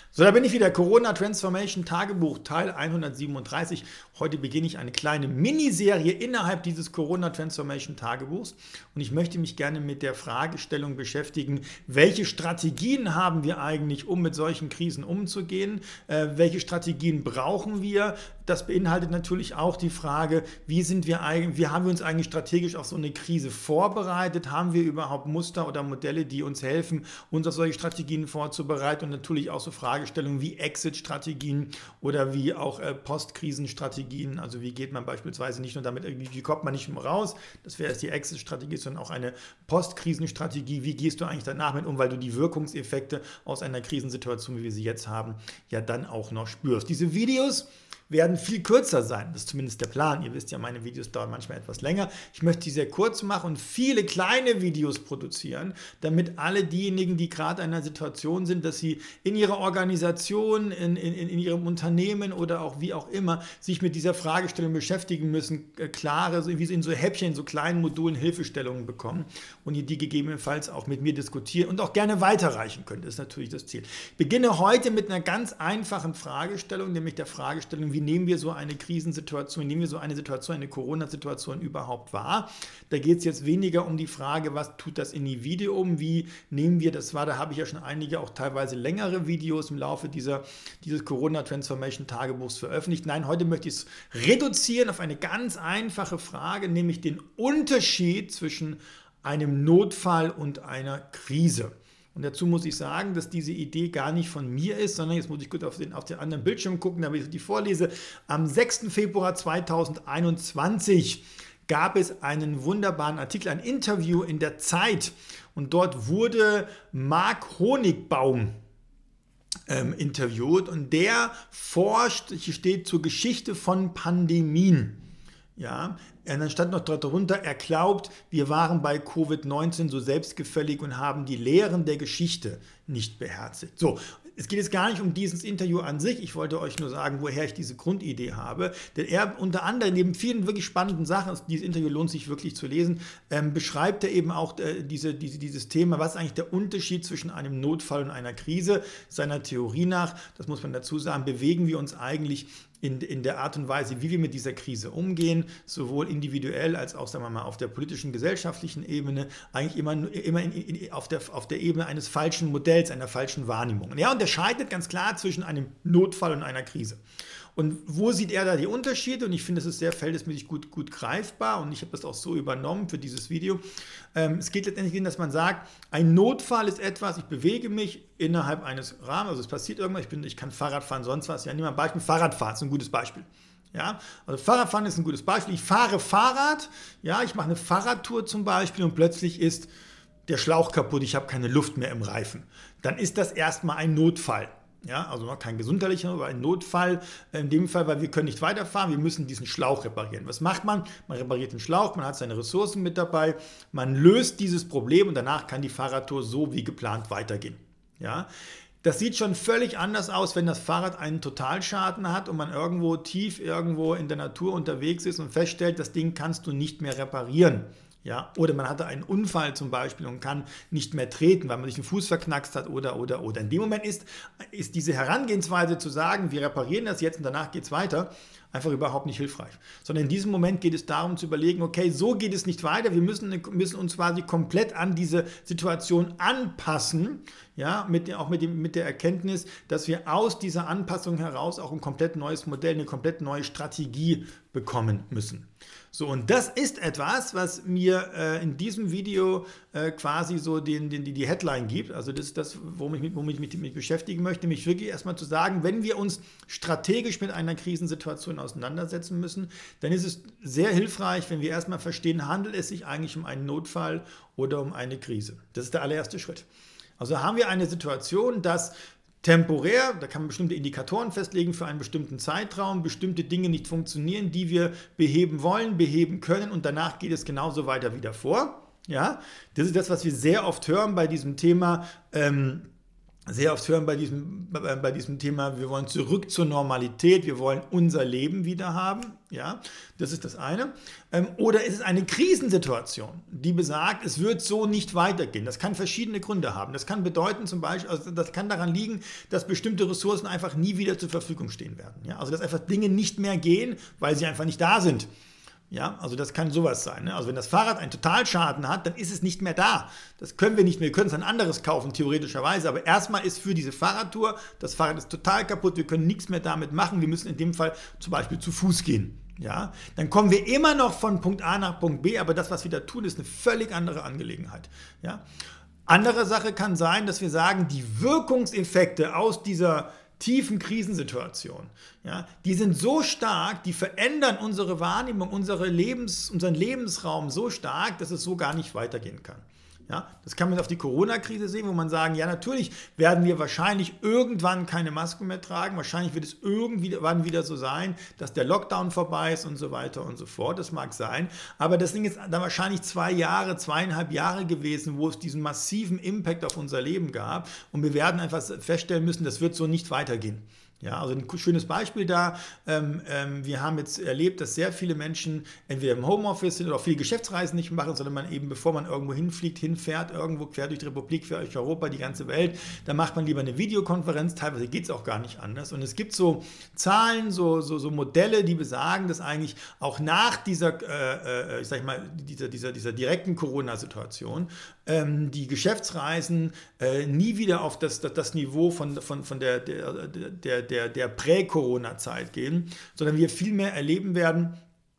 So, da bin ich wieder. Corona Transformation Tagebuch, Teil 137. Heute beginne ich eine kleine Miniserie innerhalb dieses Corona Transformation Tagebuchs. Und ich möchte mich gerne mit der Fragestellung beschäftigen, welche Strategien haben wir eigentlich, um mit solchen Krisen umzugehen? Welche Strategien brauchen wir? Das beinhaltet natürlich auch die Frage, wie haben wir uns eigentlich strategisch auf so eine Krise vorbereitet? Haben wir überhaupt Muster oder Modelle, die uns helfen, uns auf solche Strategien vorzubereiten? Und natürlich auch so Fragestellungen wie Exit-Strategien oder wie auch Postkrisenstrategien. Also wie geht man beispielsweise nicht nur damit, wie kommt man nicht nur raus, das wäre jetzt die Exit-Strategie, sondern auch eine Postkrisenstrategie. Wie gehst du eigentlich danach mit um, weil du die Wirkungseffekte aus einer Krisensituation, wie wir sie jetzt haben, ja dann auch noch spürst. Diese Videos werden viel kürzer sein. Das ist zumindest der Plan. Ihr wisst ja, meine Videos dauern manchmal etwas länger. Ich möchte die sehr kurz machen und viele kleine Videos produzieren, damit alle diejenigen, die gerade in einer Situation sind, dass sie in ihrer Organisation, in ihrem Unternehmen oder auch wie auch immer sich mit dieser Fragestellung beschäftigen müssen, klare, wie sie in so Häppchen, so kleinen Modulen Hilfestellungen bekommen und ihr die gegebenenfalls auch mit mir diskutieren und auch gerne weiterreichen könnt. Das ist natürlich das Ziel. Ich beginne heute mit einer ganz einfachen Fragestellung, nämlich der Fragestellung, wie nehmen wir so eine Krisensituation, wie nehmen wir so eine Situation, eine Corona-Situation überhaupt wahr? Da geht es jetzt weniger um die Frage, was tut das Individuum, wie nehmen wir das wahr? Da habe ich ja schon einige, auch teilweise längere Videos im Laufe dieses Corona-Transformation-Tagebuchs veröffentlicht. Nein, heute möchte ich es reduzieren auf eine ganz einfache Frage, nämlich den Unterschied zwischen einem Notfall und einer Krise. Und dazu muss ich sagen, dass diese Idee gar nicht von mir ist, sondern jetzt muss ich gut auf den anderen Bildschirm gucken, damit ich die vorlese. Am 6. Februar 2021 gab es einen wunderbaren Artikel, ein Interview in der Zeit. Und dort wurde Mark Honigbaum interviewt und der forscht, hier steht, zur Geschichte von Pandemien. Ja, und dann stand noch darunter, er glaubt, wir waren bei Covid-19 so selbstgefällig und haben die Lehren der Geschichte nicht beherzigt. So, es geht jetzt gar nicht um dieses Interview an sich, ich wollte euch nur sagen, woher ich diese Grundidee habe, denn er unter anderem neben vielen wirklich spannenden Sachen, dieses Interview lohnt sich wirklich zu lesen, beschreibt er eben auch dieses Thema, was ist eigentlich der Unterschied zwischen einem Notfall und einer Krise, seiner Theorie nach, das muss man dazu sagen, bewegen wir uns eigentlich in der Art und Weise, wie wir mit dieser Krise umgehen, sowohl individuell als auch, sagen wir mal, auf der politischen, gesellschaftlichen Ebene, eigentlich immer auf der Ebene eines falschen Modells, einer falschen Wahrnehmung. Und er unterscheidet ganz klar zwischen einem Notfall und einer Krise. Und wo sieht er da die Unterschiede? Und ich finde, das ist sehr verhältnismäßig gut greifbar und ich habe das auch so übernommen für dieses Video. Es geht letztendlich darum, dass man sagt, ein Notfall ist etwas, ich bewege mich innerhalb eines Rahmens, also es passiert irgendwas, ich kann Fahrrad fahren, sonst was. Ja, nehmen wir ein Beispiel, Fahrradfahren ist ein gutes Beispiel. Ja, also Fahrradfahren ist ein gutes Beispiel. Ich fahre Fahrrad, ja, ich mache eine Fahrradtour zum Beispiel und plötzlich ist der Schlauch kaputt, ich habe keine Luft mehr im Reifen. Dann ist das erstmal ein Notfall. Ja, also noch kein gesundheitlicher, aber ein Notfall in dem Fall, weil wir können nicht weiterfahren, wir müssen diesen Schlauch reparieren. Was macht man? Man repariert den Schlauch, man hat seine Ressourcen mit dabei, man löst dieses Problem und danach kann die Fahrradtour so wie geplant weitergehen. Ja, das sieht schon völlig anders aus, wenn das Fahrrad einen Totalschaden hat und man tief irgendwo in der Natur unterwegs ist und feststellt, das Ding kannst du nicht mehr reparieren. Ja, oder man hatte einen Unfall zum Beispiel und kann nicht mehr treten, weil man sich den Fuß verknackst hat oder. In dem Moment ist diese Herangehensweise zu sagen, wir reparieren das jetzt und danach geht es weiter, einfach überhaupt nicht hilfreich. Sondern in diesem Moment geht es darum zu überlegen, okay, so geht es nicht weiter, wir müssen uns quasi komplett an diese Situation anpassen, ja, mit der Erkenntnis, dass wir aus dieser Anpassung heraus auch ein komplett neues Modell, eine komplett neue Strategie bekommen müssen. So, und das ist etwas, was mir in diesem Video quasi so die Headline gibt. Also das ist das, womit ich mich beschäftigen möchte, nämlich wirklich erstmal zu sagen, wenn wir uns strategisch mit einer Krisensituation auseinandersetzen müssen, dann ist es sehr hilfreich, wenn wir erstmal verstehen, handelt es sich eigentlich um einen Notfall oder um eine Krise. Das ist der allererste Schritt. Also haben wir eine Situation, dass temporär, da kann man bestimmte Indikatoren festlegen für einen bestimmten Zeitraum, bestimmte Dinge nicht funktionieren, die wir beheben wollen, beheben können und danach geht es genauso weiter wie davor. Ja, das ist das, was wir sehr oft hören bei diesem Thema sehr oft hören bei diesem Thema, wir wollen zurück zur Normalität, wir wollen unser Leben wieder haben. Ja, das ist das eine. Oder ist es eine Krisensituation, die besagt, es wird so nicht weitergehen. Das kann verschiedene Gründe haben. Das kann bedeuten zum Beispiel, also das kann daran liegen, dass bestimmte Ressourcen einfach nie wieder zur Verfügung stehen werden. Ja, also dass einfach Dinge nicht mehr gehen, weil sie einfach nicht da sind. Ja, also das kann sowas sein. Ne? Also wenn das Fahrrad einen Totalschaden hat, dann ist es nicht mehr da. Das können wir nicht mehr. Wir können es ein anderes kaufen, theoretischerweise. Aber erstmal ist für diese Fahrradtour, das Fahrrad ist total kaputt, wir können nichts mehr damit machen. Wir müssen in dem Fall zum Beispiel zu Fuß gehen. Ja, dann kommen wir immer noch von Punkt A nach Punkt B, aber das, was wir da tun, ist eine völlig andere Angelegenheit. Ja? Andere Sache kann sein, dass wir sagen, die Wirkungseffekte aus dieser tiefen Krisensituation, ja, die sind so stark, die verändern unsere Wahrnehmung, unseren Lebensraum so stark, dass es so gar nicht weitergehen kann. Ja, das kann man auf die Corona-Krise sehen, wo man sagen, ja natürlich werden wir wahrscheinlich irgendwann keine Masken mehr tragen, wahrscheinlich wird es irgendwann wieder so sein, dass der Lockdown vorbei ist und so weiter und so fort, das mag sein, aber das Ding ist dann wahrscheinlich 2,5 Jahre gewesen, wo es diesen massiven Impact auf unser Leben gab und wir werden einfach feststellen müssen, das wird so nicht weitergehen. Ja, also ein schönes Beispiel da, wir haben jetzt erlebt, dass sehr viele Menschen entweder im Homeoffice sind oder auch viele Geschäftsreisen nicht machen, sondern man eben, bevor man irgendwo hinfliegt, hinfährt, irgendwo quer durch die Republik, quer durch Europa, die ganze Welt, da macht man lieber eine Videokonferenz, teilweise geht es auch gar nicht anders. Und es gibt so Zahlen, so Modelle, die besagen, dass eigentlich auch nach dieser, ich sag mal, dieser direkten Corona-Situation die Geschäftsreisen nie wieder auf das Niveau von der Prä-Corona-Zeit gehen, sondern wir vielmehr erleben werden,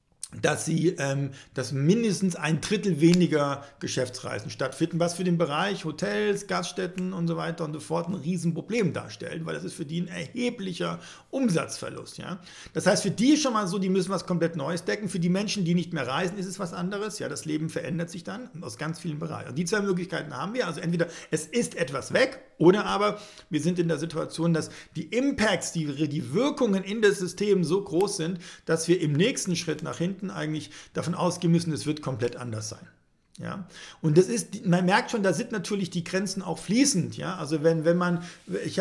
dass mindestens 1/3 weniger Geschäftsreisen stattfinden, was für den Bereich Hotels, Gaststätten und so weiter und so fort ein Riesenproblem darstellt, weil das ist für die ein erheblicher Umsatzverlust. Ja? Das heißt, für die ist schon mal so, die müssen was komplett Neues decken. Für die Menschen, die nicht mehr reisen, ist es was anderes. Ja, das Leben verändert sich dann aus ganz vielen Bereichen. Und die zwei Möglichkeiten haben wir. Also entweder es ist etwas weg oder aber wir sind in der Situation, dass die Impacts, die Wirkungen in das System so groß sind, dass wir im nächsten Schritt nach hinten eigentlich davon ausgehen müssen, es wird komplett anders sein. Ja, und das ist, man merkt schon, da sind natürlich die Grenzen auch fließend. Ja, also ich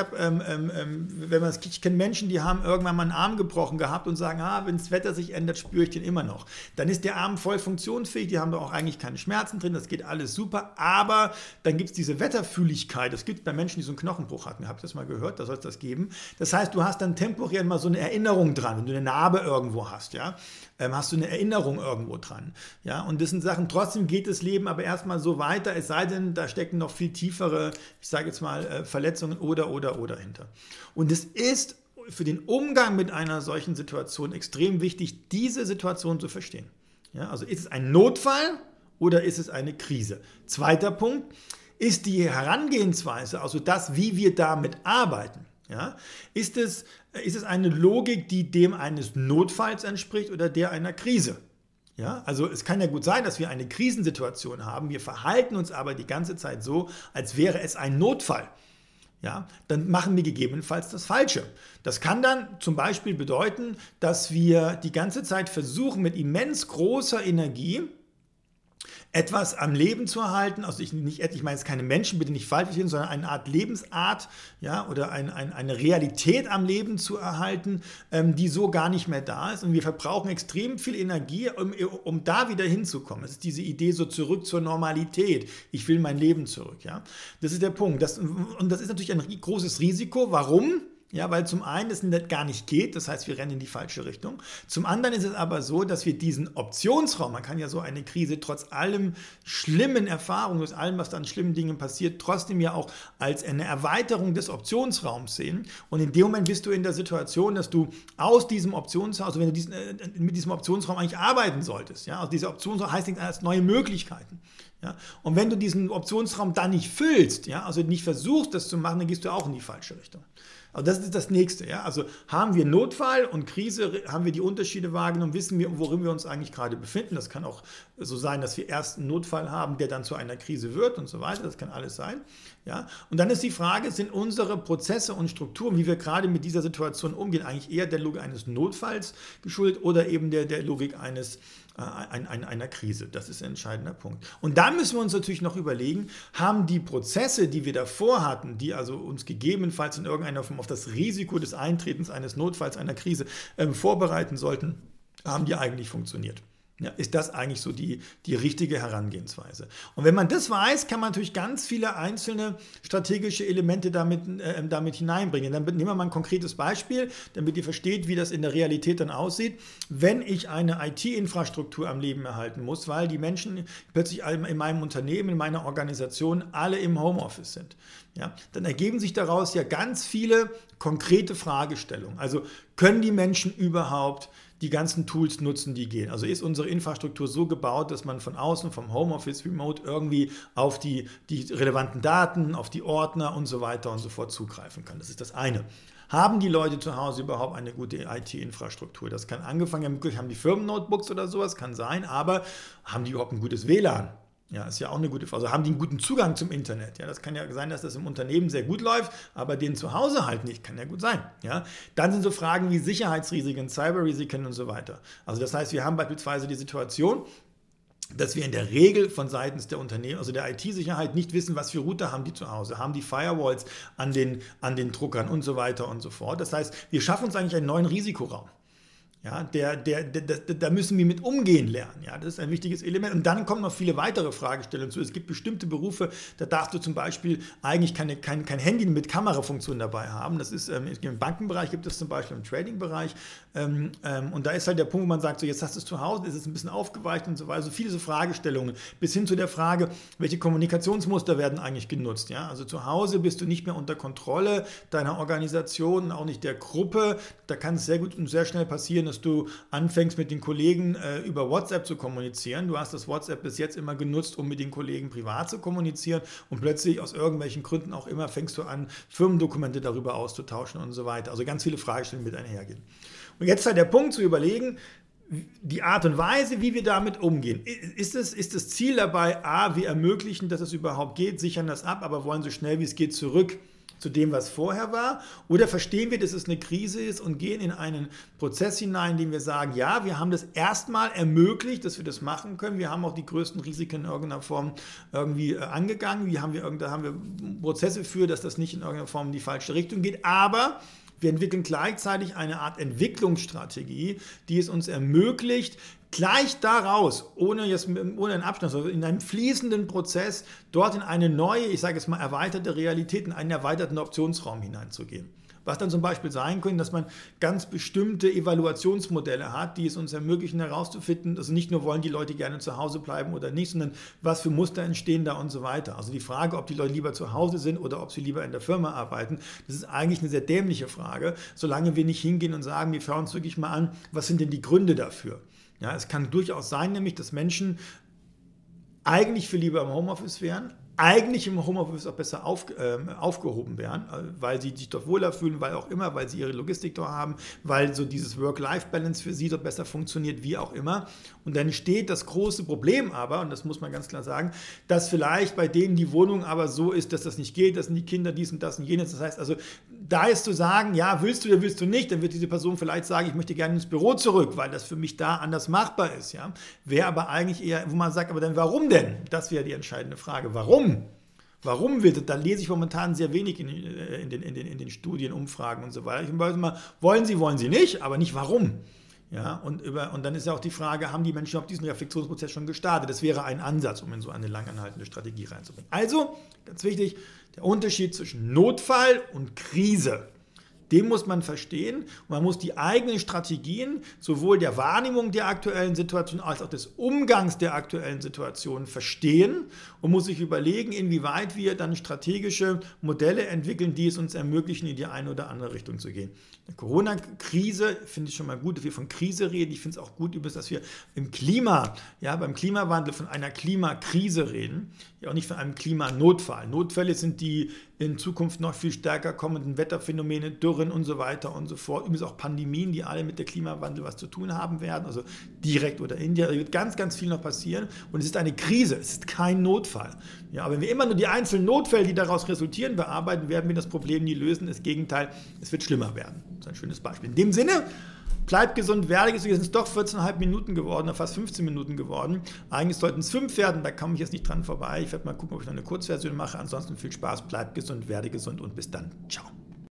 kenne Menschen, die haben irgendwann mal einen Arm gebrochen gehabt und sagen, wenn das Wetter sich ändert, spüre ich den immer noch. Dann ist der Arm voll funktionsfähig, die haben da auch eigentlich keine Schmerzen drin, das geht alles super, aber dann gibt es diese Wetterfühligkeit, das gibt es bei Menschen, die so einen Knochenbruch hatten, habt ihr das mal gehört, da soll es das geben. Das heißt, du hast dann temporär mal so eine Erinnerung dran, wenn du eine Narbe irgendwo hast, ja, hast du eine Erinnerung irgendwo dran. Ja, und das sind Sachen, trotzdem geht das Leben aber erstmal so weiter, es sei denn, da stecken noch viel tiefere, ich sage jetzt mal, Verletzungen oder hinter. Und es ist für den Umgang mit einer solchen Situation extrem wichtig, diese Situation zu verstehen. Ja, also ist es ein Notfall oder ist es eine Krise? Zweiter Punkt, ist die Herangehensweise, also das, wie wir damit arbeiten, ja, ist es eine Logik, die dem eines Notfalls entspricht oder der einer Krise? Ja, also es kann ja gut sein, dass wir eine Krisensituation haben, wir verhalten uns aber die ganze Zeit so, als wäre es ein Notfall. Ja, dann machen wir gegebenenfalls das Falsche. Das kann dann zum Beispiel bedeuten, dass wir die ganze Zeit versuchen, mit immens großer Energie etwas am Leben zu erhalten, also ich meine jetzt keine Menschen, bitte nicht falsch verstehen, sondern eine Art Lebensart, ja, oder eine Realität am Leben zu erhalten, die so gar nicht mehr da ist. Und wir verbrauchen extrem viel Energie, um da wieder hinzukommen. Es ist diese Idee so zurück zur Normalität. Ich will mein Leben zurück. Ja? Das ist der Punkt. Und das ist natürlich ein großes Risiko. Warum? Ja, weil zum einen es gar nicht geht, das heißt, wir rennen in die falsche Richtung. Zum anderen ist es aber so, dass wir diesen Optionsraum, man kann ja so eine Krise trotz allem schlimmen Erfahrungen, aus allem, was da an schlimmen Dingen passiert, trotzdem ja auch als eine Erweiterung des Optionsraums sehen. Und in dem Moment bist du in der Situation, dass du aus diesem Optionsraum, also wenn du mit diesem Optionsraum eigentlich arbeiten solltest, ja, also dieser Optionsraum heißt nichts als neue Möglichkeiten. Ja, und wenn du diesen Optionsraum dann nicht füllst, ja, also nicht versuchst, das zu machen, dann gehst du auch in die falsche Richtung. Also das ist das Nächste. Ja? Also haben wir Notfall und Krise, haben wir die Unterschiede wahrgenommen, wissen wir, worin wir uns eigentlich gerade befinden. Das kann auch so sein, dass wir erst einen Notfall haben, der dann zu einer Krise wird und so weiter. Das kann alles sein. Ja? Und dann ist die Frage, sind unsere Prozesse und Strukturen, wie wir gerade mit dieser Situation umgehen, eigentlich eher der Logik eines Notfalls geschuldet oder eben der Logik einer Krise? Das ist ein entscheidender Punkt. Und da müssen wir uns natürlich noch überlegen, haben die Prozesse, die wir davor hatten, die also uns gegebenenfalls in irgendeiner Form auf das Risiko des Eintretens eines Notfalls, einer Krise vorbereiten sollten, haben die eigentlich funktioniert? Ja, ist das eigentlich so die richtige Herangehensweise? Und wenn man das weiß, kann man natürlich ganz viele einzelne strategische Elemente damit hineinbringen. Dann nehmen wir mal ein konkretes Beispiel, damit ihr versteht, wie das in der Realität dann aussieht. Wenn ich eine IT-Infrastruktur am Leben erhalten muss, weil die Menschen plötzlich in meinem Unternehmen, in meiner Organisation alle im Homeoffice sind, ja, dann ergeben sich daraus ja ganz viele konkrete Fragestellungen. Also können die Menschen überhaupt die ganzen Tools nutzen, die gehen? Also ist unsere Infrastruktur so gebaut, dass man von außen, vom Homeoffice, Remote irgendwie auf die relevanten Daten, auf die Ordner und so weiter und so fort zugreifen kann? Das ist das eine. Haben die Leute zu Hause überhaupt eine gute IT-Infrastruktur? Das kann angefangen, haben die Firmen-Notebooks oder sowas, kann sein, aber haben die überhaupt ein gutes WLAN? Ja, ist ja auch eine gute Frage. Also haben die einen guten Zugang zum Internet? Ja, das kann ja sein, dass das im Unternehmen sehr gut läuft, aber denen zu Hause halt nicht. Kann ja gut sein. Ja, dann sind so Fragen wie Sicherheitsrisiken, Cyberrisiken und so weiter. Also das heißt, wir haben beispielsweise die Situation, dass wir in der Regel von seitens der Unternehmen, also der IT-Sicherheit, nicht wissen, was für Router haben die zu Hause, haben die Firewalls an den Druckern und so weiter und so fort. Das heißt, wir schaffen uns eigentlich einen neuen Risikoraum. Ja, da müssen wir mit umgehen lernen. Ja, das ist ein wichtiges Element. Und dann kommen noch viele weitere Fragestellungen zu. Es gibt bestimmte Berufe, da darfst du zum Beispiel eigentlich kein Handy mit Kamerafunktion dabei haben. Das ist im Bankenbereich, gibt es zum Beispiel im Trading-Bereich. Und da ist halt der Punkt, wo man sagt, so jetzt hast du es zu Hause, ist es ein bisschen aufgeweicht und so weiter. So viele so Fragestellungen, bis hin zu der Frage, welche Kommunikationsmuster werden eigentlich genutzt. Ja? Also zu Hause bist du nicht mehr unter Kontrolle deiner Organisation, auch nicht der Gruppe. Da kann es sehr gut und sehr schnell passieren, dass du anfängst mit den Kollegen über WhatsApp zu kommunizieren. Du hast das WhatsApp bis jetzt immer genutzt, um mit den Kollegen privat zu kommunizieren und plötzlich aus irgendwelchen Gründen auch immer fängst du an, Firmendokumente darüber auszutauschen und so weiter. Also ganz viele Fragestellungen mit einhergehen. Und jetzt halt der Punkt zu überlegen, die Art und Weise, wie wir damit umgehen. Ist das Ziel dabei, wir ermöglichen, dass es überhaupt geht, sichern das ab, aber wollen so schnell wie es geht zurück zu dem, was vorher war? Oder verstehen wir, dass es eine Krise ist und gehen in einen Prozess hinein, in dem wir sagen, ja, wir haben das erstmal ermöglicht, dass wir das machen können. Wir haben auch die größten Risiken in irgendeiner Form irgendwie angegangen. Da haben wir Prozesse für, dass das nicht in irgendeiner Form in die falsche Richtung geht. Aber wir entwickeln gleichzeitig eine Art Entwicklungsstrategie, die es uns ermöglicht, gleich daraus, ohne einen Abstand, sondern in einem fließenden Prozess, dort in eine neue, ich sage jetzt mal erweiterte Realität, in einen erweiterten Optionsraum hineinzugehen. Was dann zum Beispiel sein können, dass man ganz bestimmte Evaluationsmodelle hat, die es uns ermöglichen herauszufinden, also nicht nur wollen die Leute gerne zu Hause bleiben oder nicht, sondern was für Muster entstehen da und so weiter. Also die Frage, ob die Leute lieber zu Hause sind oder ob sie lieber in der Firma arbeiten, das ist eigentlich eine sehr dämliche Frage, solange wir nicht hingehen und sagen, wir schauen uns wirklich mal an, was sind denn die Gründe dafür. Ja, es kann durchaus sein, nämlich, dass Menschen eigentlich für lieber im Homeoffice wären, eigentlich im Homeoffice auch besser aufgehoben wären, weil sie sich dort wohler fühlen, weil auch immer, weil sie ihre Logistik dort haben, weil so dieses Work-Life-Balance für sie dort besser funktioniert, wie auch immer. Und dann steht das große Problem aber, und das muss man ganz klar sagen, dass vielleicht bei denen die Wohnung aber so ist, dass das nicht geht, das sind die Kinder dies und das und jenes. Das heißt also, da ist zu sagen, ja, willst du oder willst du nicht, dann wird diese Person vielleicht sagen, ich möchte gerne ins Büro zurück, weil das für mich da anders machbar ist. Ja? Wäre aber eigentlich eher, wo man sagt, aber dann warum denn? Das wäre die entscheidende Frage. Warum? Warum wird das? Da lese ich momentan sehr wenig in den Studien, Umfragen und so weiter. Ich weiß immer, wollen sie nicht, aber nicht warum. Ja, und dann ist ja auch die Frage, haben die Menschen überhaupt diesen Reflexionsprozess schon gestartet? Das wäre ein Ansatz, um in so eine langanhaltende Strategie reinzubringen. Also, ganz wichtig, der Unterschied zwischen Notfall und Krise. Den muss man verstehen und man muss die eigenen Strategien sowohl der Wahrnehmung der aktuellen Situation als auch des Umgangs der aktuellen Situation verstehen und muss sich überlegen, inwieweit wir dann strategische Modelle entwickeln, die es uns ermöglichen, in die eine oder andere Richtung zu gehen. Die Corona-Krise finde ich schon mal gut, dass wir von Krise reden. Ich finde es auch gut, dass wir beim Klimawandel von einer Klimakrise reden, ja auch nicht von einem Klimanotfall. Notfälle sind die in Zukunft noch viel stärker kommenden Wetterphänomene, Dürren Dürren und so weiter und so fort. Übrigens auch Pandemien, die alle mit dem Klimawandel was zu tun haben werden, also direkt oder indirekt. Da wird ganz, ganz viel noch passieren und es ist eine Krise, es ist kein Notfall. Ja, aber wenn wir immer nur die einzelnen Notfälle, die daraus resultieren, bearbeiten, werden wir das Problem nie lösen. Das Gegenteil, es wird schlimmer werden. Das ist ein schönes Beispiel. In dem Sinne, bleibt gesund, werde gesund. Jetzt sind es doch 14,5 Minuten geworden, fast 15 Minuten geworden. Eigentlich sollten es 5 werden, da komme ich jetzt nicht dran vorbei. Ich werde mal gucken, ob ich noch eine Kurzversion mache. Ansonsten viel Spaß, bleibt gesund, werde gesund und bis dann. Ciao.